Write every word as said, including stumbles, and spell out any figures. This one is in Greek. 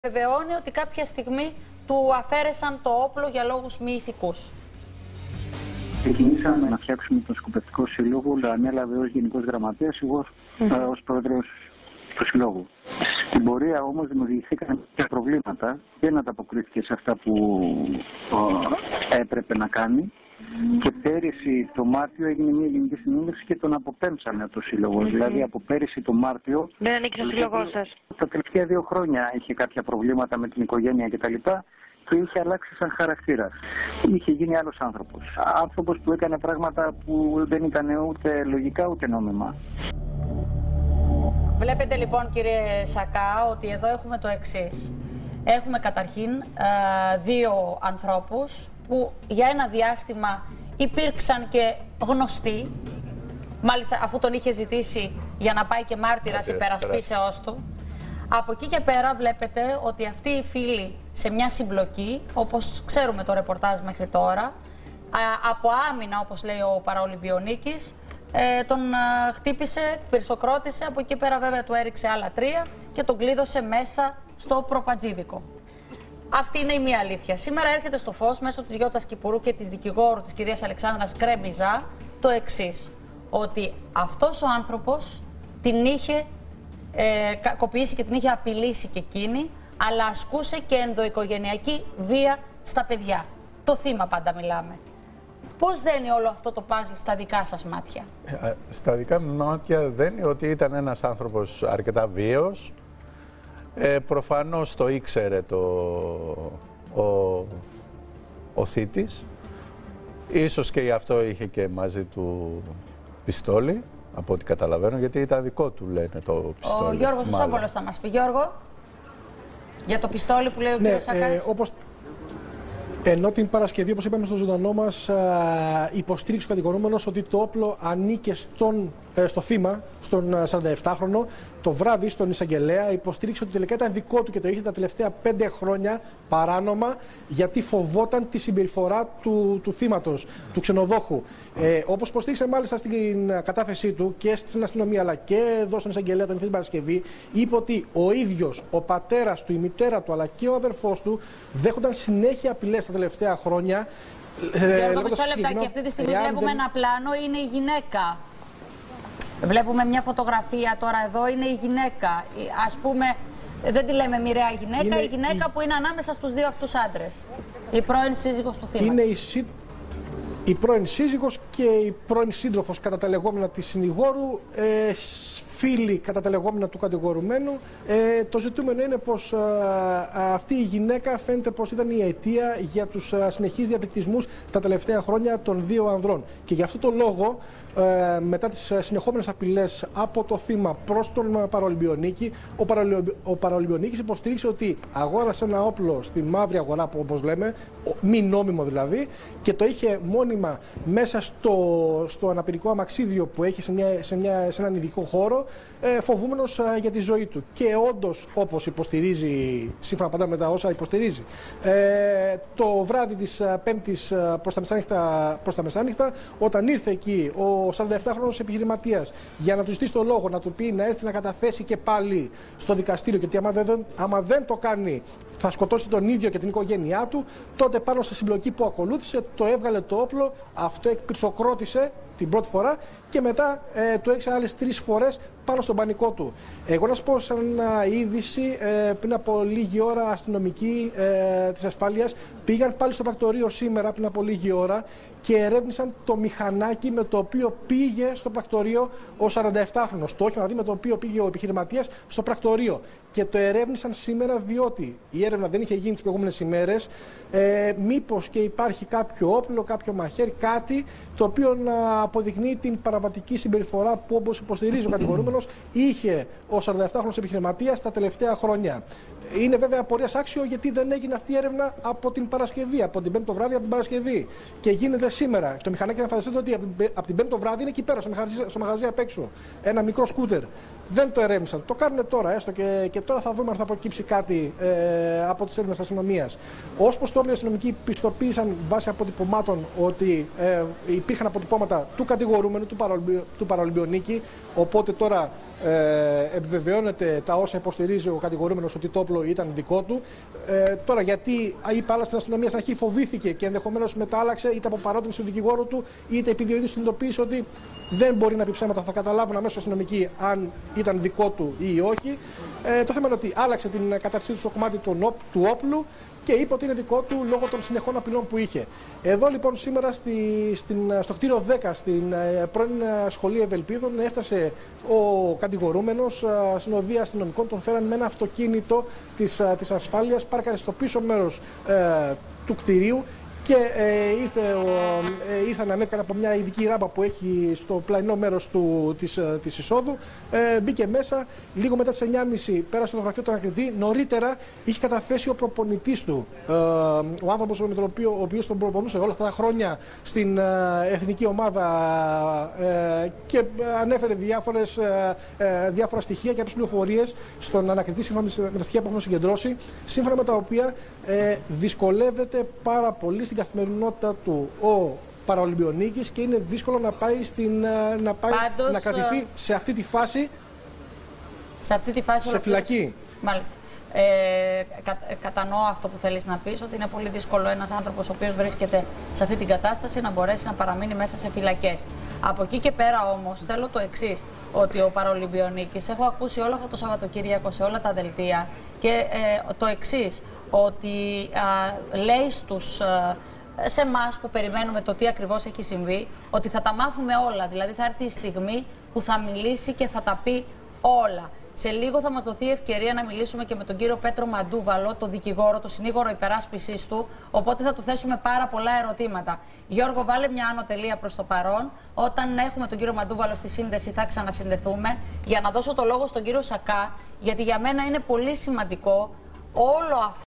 Βεβαιώνει ότι κάποια στιγμή του αφαίρεσαν το όπλο για λόγους μη ηθικούς. Ξεκινήσαμε να φτιάξουμε τον Σκοπευτικό Σύλλογο, ανέλαβε ως Γενικός Γραμματέας, εγώ mm. ως Πρόεδρος του Συλλόγου. Στην πορεία όμως δημιουργηθήκαν και προβλήματα, δεν ανταποκρίθηκε σε αυτά που ε, έπρεπε να κάνει. Και πέρυσι το Μάρτιο έγινε μια γενική συνέλευση και τον αποπέμψανε το Σύλλογο. Mm -hmm. Δηλαδή από πέρυσι το Μάρτιο. Δεν ανήκει στο Σύλλογό σας. Τα τελευταία δύο χρόνια είχε κάποια προβλήματα με την οικογένεια κτλ. Και είχε αλλάξει σαν χαρακτήρα. Είχε γίνει άλλος άνθρωπος. Άνθρωπος που έκανε πράγματα που δεν ήταν ούτε λογικά ούτε νόμιμα. Βλέπετε λοιπόν, κύριε Σακά, ότι εδώ έχουμε το εξής. Έχουμε καταρχήν δύο ανθρώπους που για ένα διάστημα υπήρξαν και γνωστοί, μάλιστα αφού τον είχε ζητήσει για να πάει και μάρτυρας υπερασπίσεώς του. Από εκεί και πέρα βλέπετε ότι αυτοί οι φίλοι σε μια συμπλοκή, όπως ξέρουμε το ρεπορτάζ μέχρι τώρα, από άμυνα, όπως λέει ο Παραολυμπιονίκης, τον χτύπησε, πυρσοκρότησε, από εκεί πέρα βέβαια του έριξε άλλα τρία και τον κλείδωσε μέσα στο προπατζίδικο. Αυτή είναι η μία αλήθεια. Σήμερα έρχεται στο φως μέσω της Γιώτας Κυπουρού και της δικηγόρου της κυρίας Αλεξάνδρας Κρέμιζα το εξής. Ότι αυτός ο άνθρωπος την είχε ε, κακοποιήσει και την είχε απειλήσει και εκείνη, αλλά ασκούσε και ενδοοικογενειακή βία στα παιδιά. Το θύμα πάντα μιλάμε. Πώς δένει όλο αυτό το παζλ στα δικά σας μάτια? Ε, στα δικά μου μάτια δένει ότι ήταν ένας άνθρωπος αρκετά βίαιος. Ε, προφανώς το ήξερε το, ο, ο θήτης. Ίσως και γι' αυτό είχε και μαζί του πιστόλι, από ό,τι καταλαβαίνω, γιατί ήταν δικό του, λένε, το πιστόλι. Ο Γιώργος Σόμπολος θα μας πει. Γιώργο, για το πιστόλι που λέει ο ναι, κύριος Σακάς. Ε, όπως... Ενώ την Παρασκευή, όπως είπαμε στο ζωντανό μας, υποστήριξε ο κατηγορούμενος ότι το όπλο ανήκε στον, ε, στο θύμα, στον σαρανταεφτάχρονο. Το βράδυ στον εισαγγελέα υποστήριξε ότι τελικά ήταν δικό του και το είχε τα τελευταία πέντε χρόνια παράνομα, γιατί φοβόταν τη συμπεριφορά του, του θύματος, του ξενοδόχου. Ε, όπως υποστήριξε μάλιστα στην κατάθεσή του και στην αστυνομία αλλά και εδώ στον εισαγγελέα τον την Παρασκευή, είπε ότι ο ίδιος, ο πατέρας του, η μητέρα του αλλά και ο αδερφός του δέχονταν συνέχεια απειλές τα τελευταία χρόνια. Γιώργο, μισό λεπτά, και αυτή τη στιγμή βλέπουμε δεν... ένα πλάνο, είναι η γυναίκα. Βλέπουμε μια φωτογραφία τώρα εδώ, είναι η γυναίκα. Ας πούμε, δεν τη λέμε μοιραία γυναίκα, είναι η γυναίκα η... που είναι ανάμεσα στους δύο αυτούς άντρες. Η πρώην σύζυγος του θύματος. Είναι η, σύ... η πρώην σύζυγος και η πρώην σύντροφος κατά τα λεγόμενα της συνηγόρου, ε, φίλοι κατά τα λεγόμενα του κατηγορουμένου. Ε, το ζητούμενο είναι πως α, αυτή η γυναίκα φαίνεται πως ήταν η αιτία για τους α, συνεχείς διαπληκτισμούς τα τελευταία χρόνια των δύο ανδρών. Και γι' αυτό το λόγο, ε, μετά τις συνεχόμενες απειλές από το θύμα προς τον Παραολυμπιονίκη, ο, Παραολυμπι... ο Παραολυμπιονίκης υποστήριξε ότι αγόρασε ένα όπλο στη μαύρη αγορά, όπως λέμε, μη νόμιμο δηλαδή, και το είχε μόνιμα μέσα στο, στο αναπηρικό αμαξίδιο που έχει σε, μια, σε, μια, σε έναν ειδικό χώρο, ε, φοβούμενος ε, για τη ζωή του. Και όντως, όπως υποστηρίζει, σύμφωνα πάντα με τα όσα υποστηρίζει, ε, το βράδυ της ε, Πέμπτης ε, προς, τα μεσάνυχτα, προς τα μεσάνυχτα, όταν ήρθε εκεί ο σαρανταεφτάχρονος επιχειρηματίας για να του ζητήσει το λόγο, να του πει να έρθει να καταθέσει και πάλι στο δικαστήριο, γιατί άμα δεν, άμα δεν το κάνει θα σκοτώσει τον ίδιο και την οικογένειά του, τότε πάνω στη συμπλοκή που ακολούθησε το έβγαλε το όπλο, αυτό εκπυρσοκρότησε την πρώτη φορά και μετά ε, του έριξε άλλες τρεις φορές πάνω στον πανικό του. Εγώ να σας πω σαν είδηση, ε, πριν από λίγη ώρα αστυνομικοί ε, της ασφάλειας πήγαν πάλι στο πρακτορείο σήμερα πριν από λίγη ώρα και ερεύνησαν το μηχανάκι με το οποίο πήγε στο πρακτορείο ο σαρανταεφτάχρονος. Το όχημα δηλαδή με το οποίο πήγε ο επιχειρηματίας στο πρακτορείο. Και το ερεύνησαν σήμερα διότι η έρευνα δεν είχε γίνει τις προηγούμενες ημέρες. Ε, μήπως και υπάρχει κάποιο όπλο, κάποιο μαχαίρι, κάτι το οποίο να αποδεικνύει την παραβατική συμπεριφορά που, όπως υποστηρίζει ο κατηγορούμενος, είχε ο σαρανταεφτάχρονος επιχειρηματίας τα τελευταία χρόνια. Είναι βέβαια απορίας άξιο γιατί δεν έγινε αυτή η έρευνα από την Παρασκευή, από την Πέμπτη το βράδυ, από την Παρασκευή. Και γίνεται σήμερα. Το μηχανάκι, να φανταστείτε ότι από την Πέμπτη το βράδυ είναι εκεί πέρα, στο μαγαζί, στο μαγαζί απ' έξω. Ένα μικρό σκούτερ. Δεν το ερεύνησαν. Το κάνουν τώρα, έστω και, και τώρα θα δούμε αν θα προκύψει κάτι ε, από τις έρευνες της αστυνομίας. Ως προς το όλοι οι αστυνομικοί πιστοποίησαν βάσει αποτυπωμάτων ότι ε, υπήρχαν αποτυπώματα του κατηγορούμενου, του, Παραολυμπιο, του Παραολυμπιονίκη. Οπότε τώρα ε, επιβεβαιώνεται τα όσα υποστηρίζει ο κατηγορούμενος ότι το όπλο ήταν δικό του. Ε, τώρα, γιατί είπε άλλα στην αστυνομία στην αρχή, φοβήθηκε και ενδεχομένως μετάλλαξε είτε από παρότρινση του δικηγόρου του, είτε επειδή ο ίδιος συνειδητοποίησε ότι δεν μπορεί να πει ψέματα, θα καταλάβουν αμέσως αστυνομικοί αν ήταν δικό του ή όχι. Ε, το θέμα είναι ότι άλλαξε την κατάρτισή του στο κομμάτι του, του όπλου και είπε ότι είναι δικό του λόγω των συνεχών απειλών που είχε. Εδώ λοιπόν σήμερα στη, στην, στο κτίριο δέκα, στην ε, πρώην σχολή Ευελπίδων, έφτασε ο κατηγορούμενος, ε, συνοδεία αστυνομικών, τον φέραν με ένα αυτοκίνητο της, ε, της ασφάλειας, πάρκαρε στο πίσω μέρος ε, του κτιρίου και ε, ήρθε, ε, ήρθαν ανέβηκαν από μια ειδική ράμπα που έχει στο πλαϊνό μέρος του, της, της εισόδου. Ε, μπήκε μέσα, λίγο μετά τις εννιά και μισή πέρασε το γραφείο του ανακριτή. Νωρίτερα είχε καταθέσει ο προπονητής του, ε, ο άνθρωπος με τον οποίο, ο οποίος τον προπονούσε όλα αυτά τα χρόνια στην ε, εθνική ομάδα ε, και ανέφερε διάφορες, ε, ε, διάφορα στοιχεία και κάποιες πληροφορίες στον ανακριτή σύμφωνα με τα στοιχεία που έχουν συγκεντρώσει, σύμφωνα με τα οποία ε, δυσκολεύεται πάρα πολύ στην καθημερινότητα του ο Παραολυμπιονίκης και είναι δύσκολο να πάει, στην, να, πάει Πάντως, να κρατηθεί σε αυτή τη φάση, σε, αυτή τη φάση σε φυλακή. Μάλιστα. Ε, κα, κατανοώ αυτό που θέλεις να πεις, ότι είναι πολύ δύσκολο ένας άνθρωπος ο οποίος βρίσκεται σε αυτή την κατάσταση να μπορέσει να παραμείνει μέσα σε φυλακές. Από εκεί και πέρα όμως θέλω το εξής, ότι ο Παραολυμπιονίκης, έχω ακούσει όλο αυτό το Σαββατοκύριακο σε όλα τα δελτία και ε, το εξής, ότι α, λέει στους, α, σε εμάς που περιμένουμε το τι ακριβώς έχει συμβεί, ότι θα τα μάθουμε όλα, δηλαδή θα έρθει η στιγμή που θα μιλήσει και θα τα πει όλα. Σε λίγο θα μας δοθεί η ευκαιρία να μιλήσουμε και με τον κύριο Πέτρο Μαντούβαλο, τον δικηγόρο, τον συνήγορο υπεράσπισης του, οπότε θα του θέσουμε πάρα πολλά ερωτήματα. Γιώργο, βάλε μια άνω τελεία προς το παρόν. Όταν έχουμε τον κύριο Μαντούβαλο στη σύνδεση θα ξανασυνδεθούμε, για να δώσω το λόγο στον κύριο Σακά, γιατί για μένα είναι πολύ σημαντικό όλο αυτό.